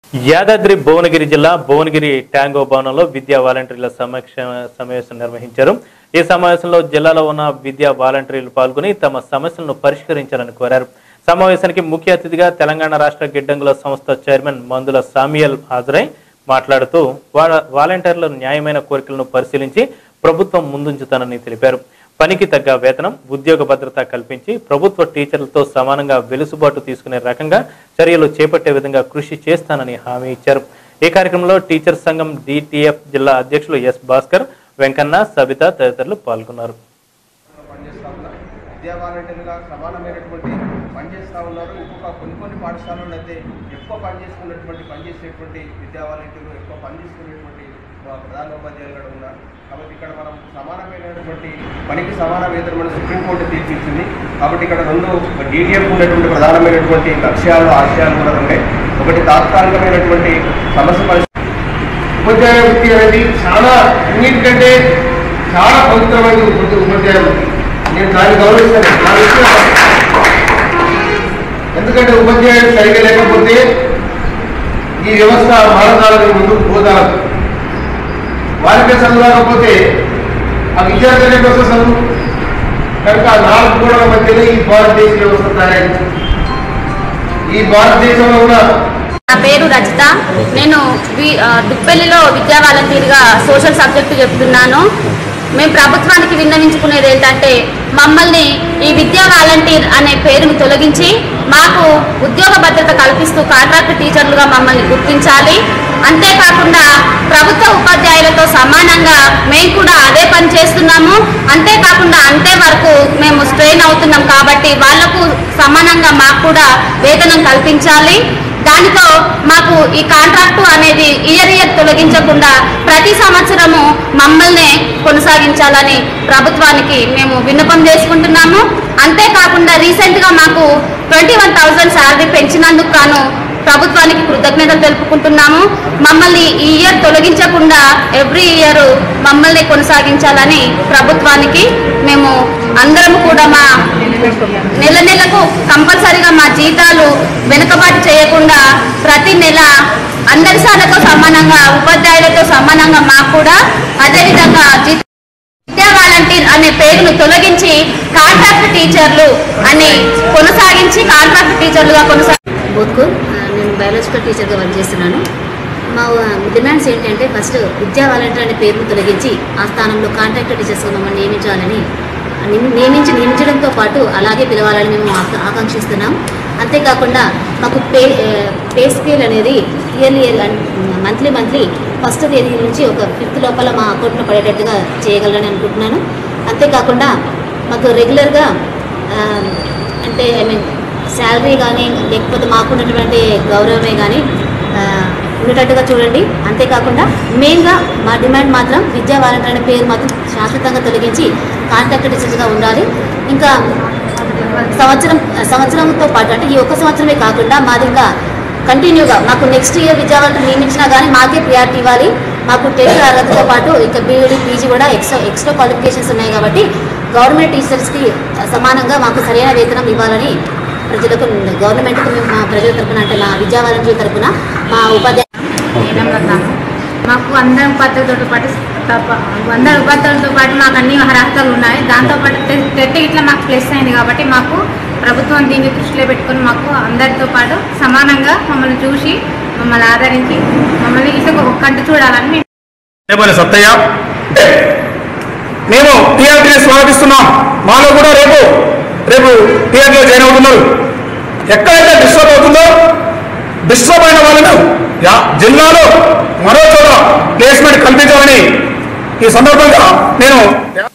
యాదాద్రి భువనగిరి జిల్లా భువనగిరి ట్యాంగో భవనంలో విద్యా వాలంటీర్ల సమావేశం నిర్వహించారు. ఈ సమావేశంలో జిల్లాలో ఉన్న విద్యా వాలంటీర్లు పాల్గొని తమ సమస్యలను పరిష్కరించాలని కోరారు. సమావేశానికి ముఖ్య అతిథిగా తెలంగాణ రాష్ట్ర గిడ్డంగుల సంస్థ చైర్మన్ మందుల సామ్యుయల్ హాజరై మాట్లాడుతూ వాలంటీర్ల న్యాయమైన కోరికలను పరిశీలించి ప్రభుత్వం ముందుంచుతానని తెలిపారు. పనికి తగ్గ వేతనం, ఉద్యోగ భద్రత కల్పించి ప్రభుత్వ టీచర్లతో సమానంగా వెలుసుబాటు తీసుకునే రకంగా చర్యలు చేపట్టే విధంగా కృషి చేస్తానని హామీ ఇచ్చారు. ఈ కార్యక్రమంలో టీచర్ సంఘం డిటిఎఫ్ జిల్లా అధ్యక్షులు ఎస్ భాస్కర్, వెంకన్న, సబిత తదితరులు పాల్గొన్నారు. కొన్ని పాఠశాలలో అయితే ఎక్కువ పనిచేసేటువంటి విద్యా వాలంటీర్లు ఎక్కువ పనిచేసుకునేటువంటి ప్రధాన ఉపాధ్యాయులు కూడా ఉన్నారు. కాబట్టి ఇక్కడ మనం సమానమైనటువంటి పనికి సమాన వేతనం సుప్రీంకోర్టు తీర్చిచ్చింది. కాబట్టి ఇక్కడ రెండు డిటిఎఫ్ ఉన్నటువంటి ప్రధానమైనటువంటి లక్ష్యాలు, ఆశయాలు కూడా ఉన్నాయి. ఒకటి తాత్కాలికమైనటువంటి సమస్య పరిస్థితి. ఉపాధ్యాయ వృత్తి అనేది చాలా అన్నింటికంటే చాలా పవిత్రమైన ఉపాధ్యాయ వృత్తి. నేను దాన్ని గౌరవిస్తాను. ఎందుకంటే ఉపాధ్యాయుడు సరిగా లేకపోతే ఈ వ్యవస్థ మారదాలని ముందుకు పోదాలి. వారికే చదువు రాకపోతే ఆ విద్యార్థుల కోసం చదువు కనుక ఆ 4 గోడల మధ్యలో ఈ భారతదేశ వ్యవస్థ తయారైంది. ఈ భారతదేశంలో ఉన్న నా పేరు రజిత. నేను దుప్పెల్లిలో విద్యా వాలంటీర్గా సోషల్ సబ్జెక్టు చెప్తున్నాను. మేము ప్రభుత్వానికి విన్నవించుకునేది ఏంటంటే మమ్మల్ని ఈ విద్యా వాలంటీర్ అనే పేరును తొలగించి మాకు ఉద్యోగ భద్రత కల్పిస్తూ కాంట్రాక్ట్ టీచర్లుగా మమ్మల్ని గుర్తించాలి. అంతేకాకుండా ప్రభుత్వ ఉపాధ్యాయులతో సమానంగా మేము కూడా అదే పని చేస్తున్నాము. అంతేకాకుండా అంతే వరకు మేము స్ట్రెయిన్ అవుతున్నాం కాబట్టి వాళ్లకు సమానంగా మాకు కూడా వేతనం కల్పించాలి. దానితో మాకు ఈ కాంట్రాక్టు అనేది ఇయర్ తొలగించకుండా ప్రతి సంవత్సరము మమ్మల్ని కొనసాగించాలని ప్రభుత్వానికి మేము విన్నపం చేసుకుంటున్నాము. అంతేకాకుండా రీసెంట్గా మాకు 21,000 శాలరీ పెంచినందుకు గాను ప్రభుత్వానికి కృతజ్ఞతలు తెలుపుకుంటున్నాము. మమ్మల్ని ఈ ఇయర్ తొలగించకుండా ఎవ్రీ ఇయర్ మమ్మల్ని కొనసాగించాలని ప్రభుత్వానికి మేము అందరం కూడా మా నెలకు కంపల్సరీగా మా జీతాలు వెనుకబాటు చేయకుండా ప్రతి నెల అందరి సార్లతో సమానంగా ఉపాధ్యాయులతో సమానంగా మాకు కూడా అదేవిధంగా విద్యా వాలంటీర్ అనే పేరును తొలగించి కాంట్రాక్ట్ టీచర్లు అని కొనసాగించి కాంట్రాక్ట్ టీచర్లుగా నేను బయాలజికల్ టీచర్గా వర్క్ చేస్తున్నాను. మా డిమాండ్స్ ఏంటంటే ఫస్ట్ విద్యా వాలంటీర్ అనే పేరును తొలగించి ఆ స్థానంలో కాంట్రాక్ట్ టీచర్స్గా మమ్మల్ని నియమించడంతో పాటు అలాగే పిలవాలని మేము ఆకాంక్షిస్తున్నాం. అంతేకాకుండా మాకు పే స్కేల్ అనేది ఇయర్లీ మంత్లీ ఫస్ట్ తేదీ నుంచి ఒక 5th లోపల మా అకౌంట్లో పడేటట్టుగా చేయగలరని అనుకుంటున్నాను. అంతేకాకుండా మాకు రెగ్యులర్గా అంటే శాలరీ కానీ లేకపోతే మాకున్నటువంటి గౌరవమే కానీ ఉండేటట్టుగా చూడండి. అంతేకాకుండా మెయిన్గా మా డిమాండ్ మాత్రం విద్యా వాలంటీర్ అనే పేరు మాత్రం శాశ్వతంగా తొలగించి కాంట్రాక్ట్ టీచర్స్గా ఉండాలి. ఇంకా సంవత్సరంతో పాటు అంటే ఈ ఒక్క సంవత్సరమే కాకుండా మాది ఇంకా కంటిన్యూగా మాకు నెక్స్ట్ ఇయర్ విద్యా వాలంటీర్ నియమించినా కానీ మాకే ప్రియారిటీ ఇవ్వాలి. మాకు టెన్త్ అర్హతతో పాటు ఇంకా బీఈడీ, పీజీ కూడా ఎక్స్ట్రా క్వాలిఫికేషన్స్ ఉన్నాయి కాబట్టి గవర్నమెంట్ టీచర్స్కి సమానంగా మాకు సరైన వేతనం ఇవ్వాలని ప్రజలకు గవర్నమెంట్కు మేము మా ప్రజల తరఫున అంటే మా విద్యా వాలంటీర్ల తరఫున మా ఉపాధ్యాయులు మాకు అందరి ఉపాధ్యాయులతో పాటు మాకు అన్ని అర్హతలు ఉన్నాయి. దాంతోపాటు టెట్ ఇట్లా మాకు ప్లస్ అయింది కాబట్టి మాకు ప్రభుత్వం దీన్ని దృష్టిలో పెట్టుకుని మాకు అందరితో పాటు సమానంగా మమ్మల్ని చూసి మమ్మల్ని ఆదరించి మమ్మల్ని ఇట్లా ఒక కంటి చూడాలని సత్తయ్య మేము టీఆర్టీని స్వాగతిస్తున్నాం. మాలో కూడా రేపు టీఆర్టీలో జాయిన్ అవుతున్నారు. ఎక్కడైతే డిస్టర్బ్ అవుతుందో డిస్టర్బ్ అయిన వాళ్ళను జిల్లాలో మరో చోట ప్లేస్మెంట్ కల్పించాలని ఈ సందర్భంగా నేను